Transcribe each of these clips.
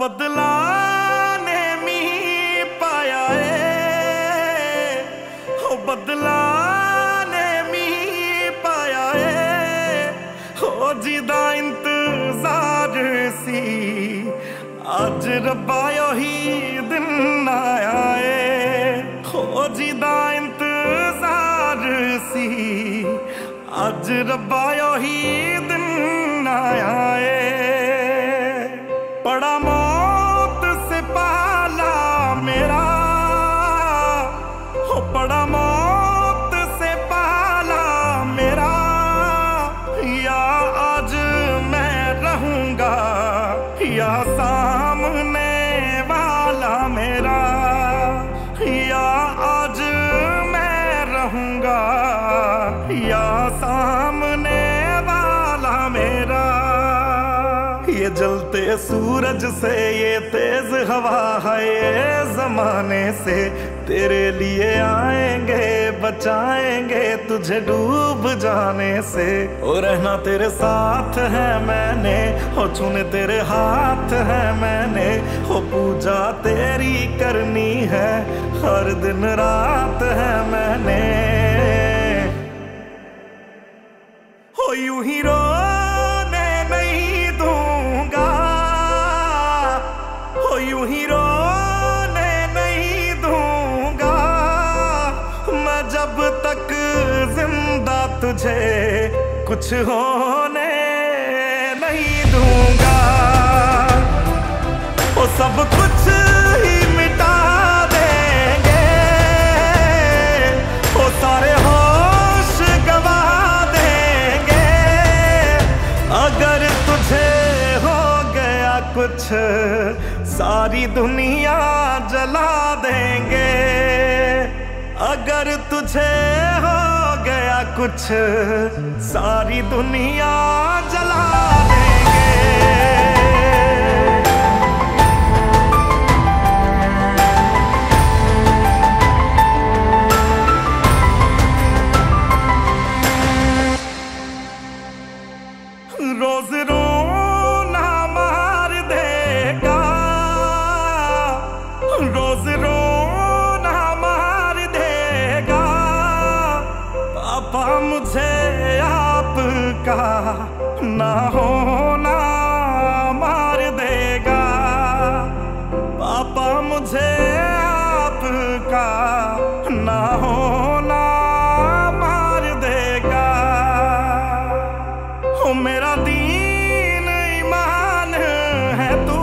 बदला ने मी पाया हो बदला ने मी पाया हो जिदा इंतजार सी अज रब्बा ही दिन आया हो जिदा इंतजार सी अज रब्बा ही दिन आया पड़ा मौत से पाला मेरा हो पड़ा मौत से पाला मेरा या आज मैं रहूंगा या सामने वाला मेरा या आज मैं रहूंगा या सामने वाला मेरा ये जलते सूरज से ये तेज हवा है ये जमाने से तेरे लिए आएंगे बचाएंगे तुझे डूब जाने से ओ रहना तेरे साथ है मैंने हो छूने तेरे हाथ है मैंने हो पूजा तेरी करनी है हर दिन रात है मैंने हो यूं ही रोने नहीं दूंगा हो यूं ही रोने नहीं दूंगा मैं जब तक जिंदा तुझे कुछ होने नहीं दूंगा वो सब कुछ ही मिटा देंगे वो सारे होश गवा देंगे अगर तुझे हो गया कुछ सारी दुनिया जला देंगे अगर तुझे हो गया कुछ सारी दुनिया जला देंगे रोज रोना मार देगा रोज रोना मार देगा पापा मुझे आपका ना होना मार देगा पापा मुझे आपका ना होना मार देगा हो मेरा दीन ईमान है तू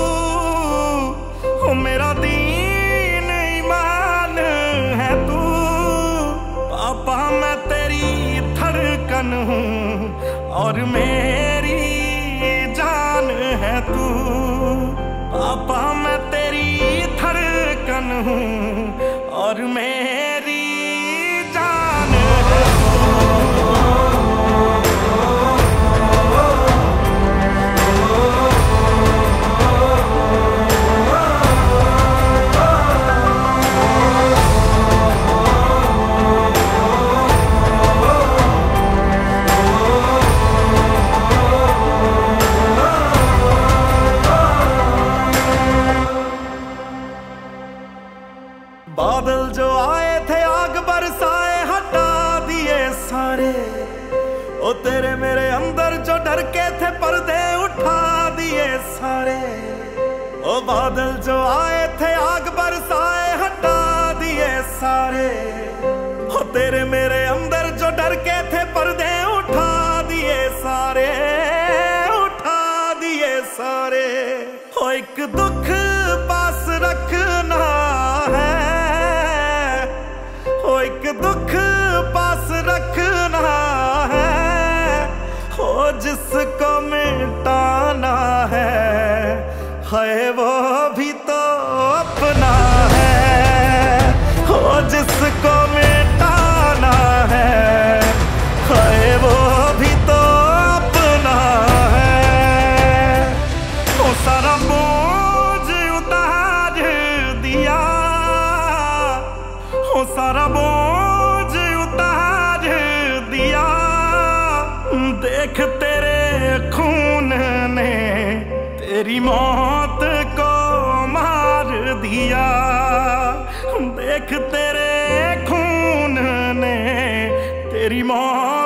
हो मेरा दीन ईमान है तू पापा मैं तेरी धड़कन हूँ और मेरी जान है तू पापा मैं तेरी धड़कन हूँ और मेरी जान है बादल जो आए थे आग बरसाए हटा दिए सारे ओ तेरे मेरे अंदर जो डर के थे पर्दे उठा दिए सारे ओ बादल जो आए थे आग बरसाए हटा दिए सारे ओ तेरे मेरे अंदर जो डर के थे पर्दे उठा दिए सारे उठा दिए सारे ओ एक दुख पास रखना है एक दुख पास रखना है हो जिसको मिटाना है वो भी तो अपना है हो जिसको मिटाना है वो भी तो अपना है वो सारा बोझ उतार दिया वो सारा बोझ उतार दिया देख तेरे खून ने तेरी मौत दिया। देख तेरे खून ने तेरी मौत